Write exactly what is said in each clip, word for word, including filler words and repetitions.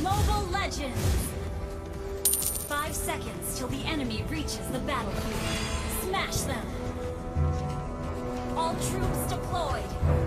Mobile Legends! Five seconds till the enemy reaches the battlefield. Smash them! All troops deployed!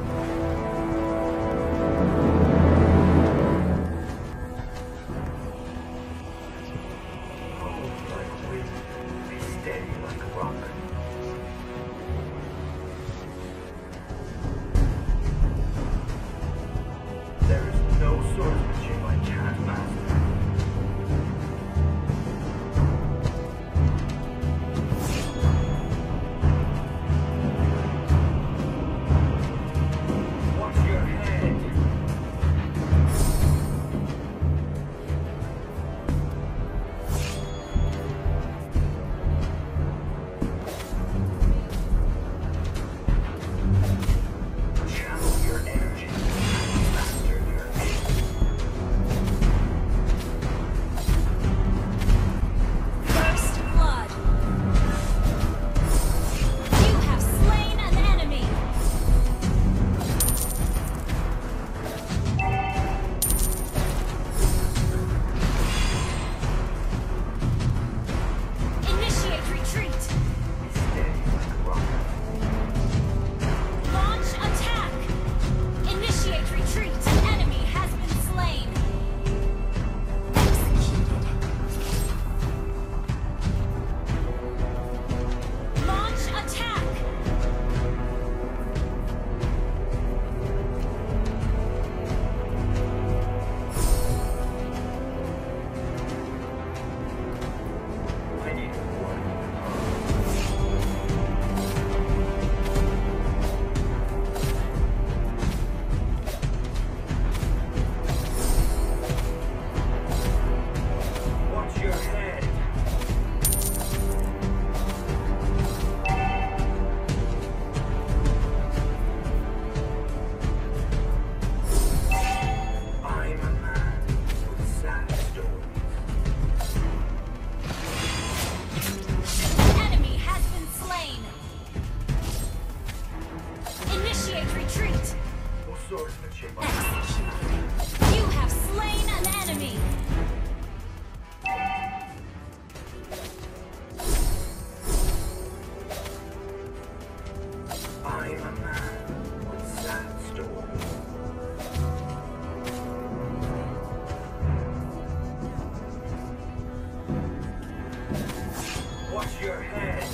You have slain an enemy! I am a man with sad stories. Watch your head!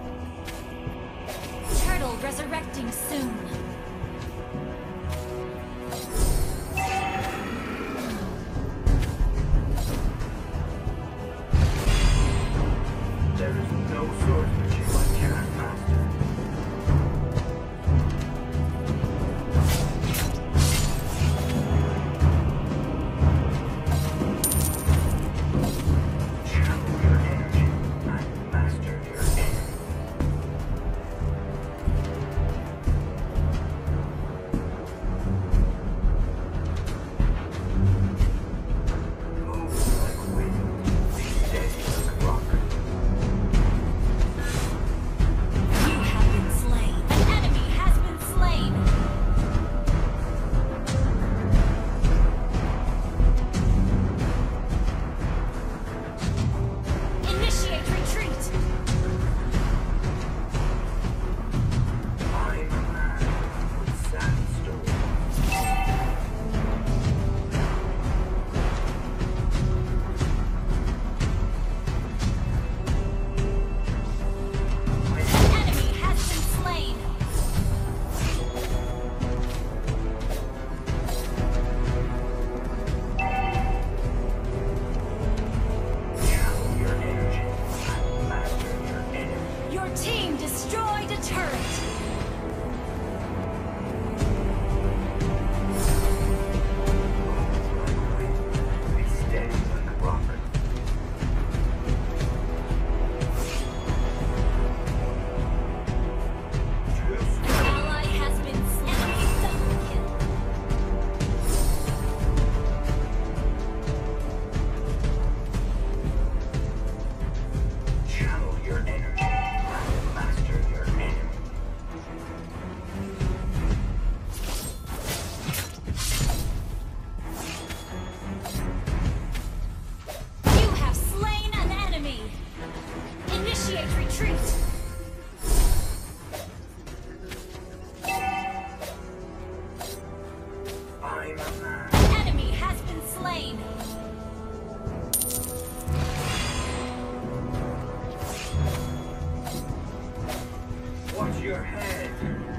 Turtle resurrecting soon. There is no swordsmanship I cannot master. Channel your energy and master your enemy. Move like wind, be steady like rock. Initiate retreat! I'm a man. Enemy has been slain! Watch your head.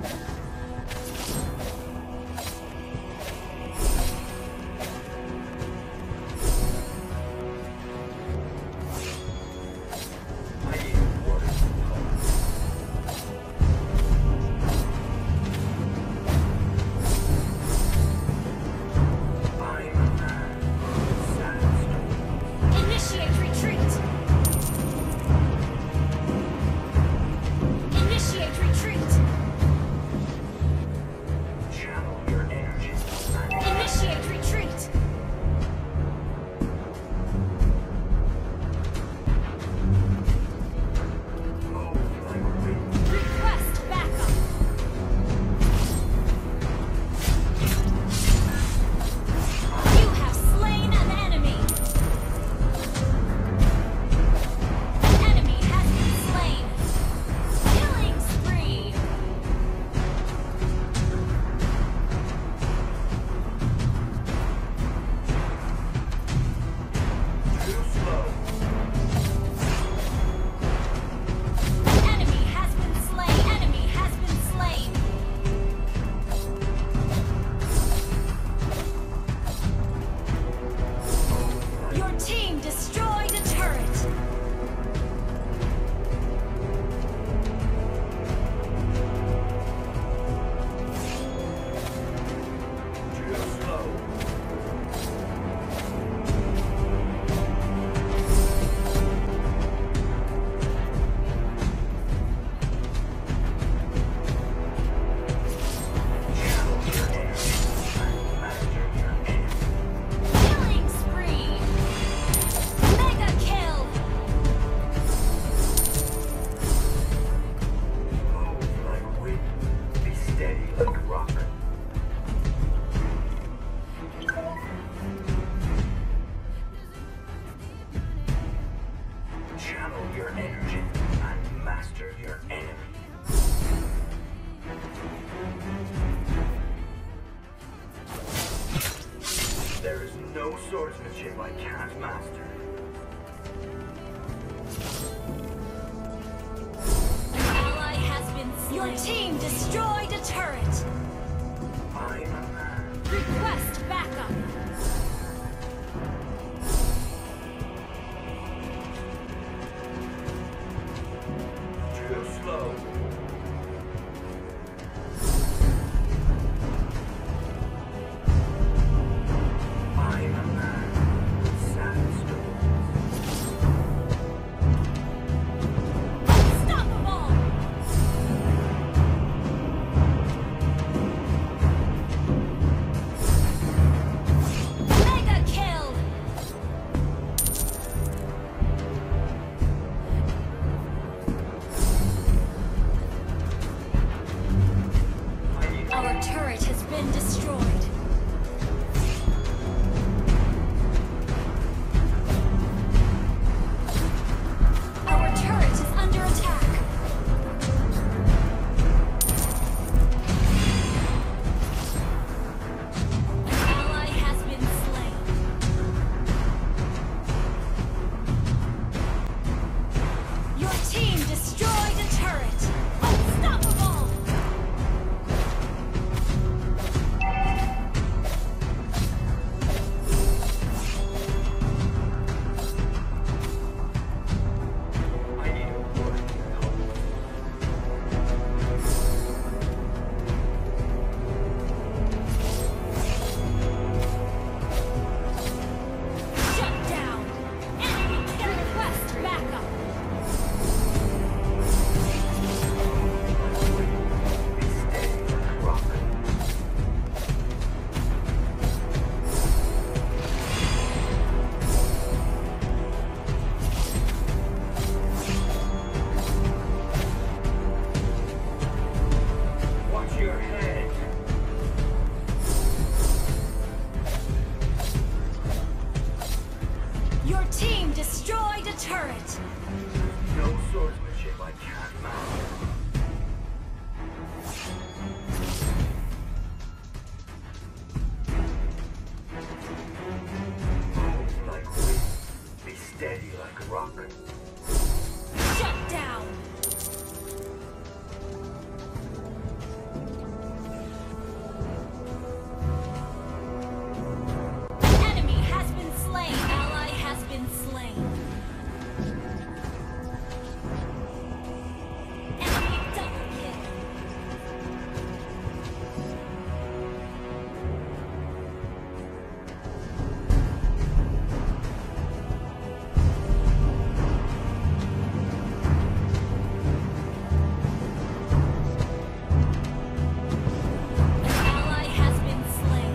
I need work. I'm a man. Sad story. Initiate retreat! Initiate retreat! Channel your energy. Initiate retreat! Move like wind. Request backup! You have slain an enemy! An enemy has been slain! Killing spree! Too slow. Enemy has been slain! Enemy has been slain! Your team destroyed a turret! Too slow. Channel your energy and master your enemy. Killing spree! Mega kill! Move like wind. Be steady like rock. Channel your energy and master your enemy. There is no swordsmanship I can't master. An ally has been slain! Your team destroyed a turret! I'm a man. Request backup! Too slow. I'm a man. Sad stories. Unstoppable! like a rock. Shut down! Enemy has been slain! Ally has been slain! Enemy double kill! Ally has been slain!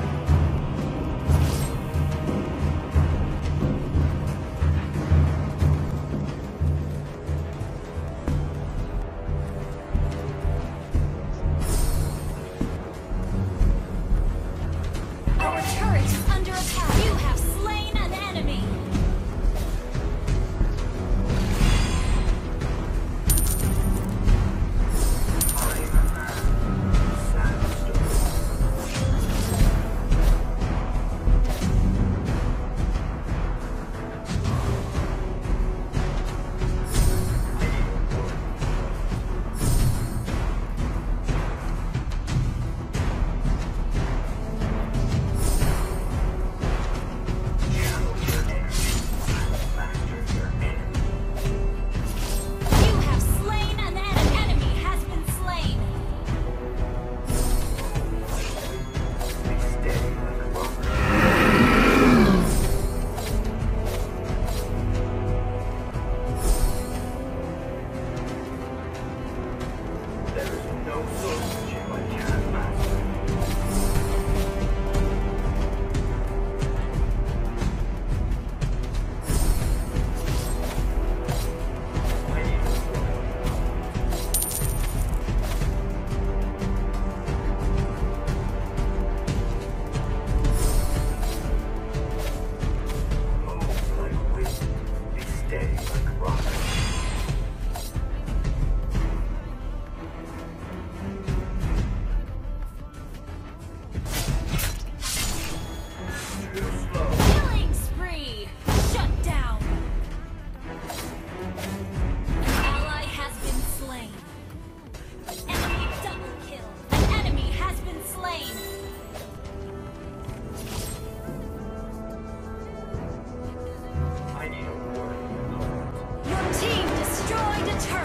Our turret is under attack! You have slain an enemy! I am a man. Sad story. I need a word. Channel your energy. Master your enemy. You have slain an enemy! Enemy has been slain! Be steady like a rock. There is no swordsmanship I cannot master. I need a sword. Move like wind. Be steady like a rock. Too slow. Killing spree! Shut down! An ally has been slain. Enemy double kill. An enemy has been slain. I need a word. Your team destroyed a turret.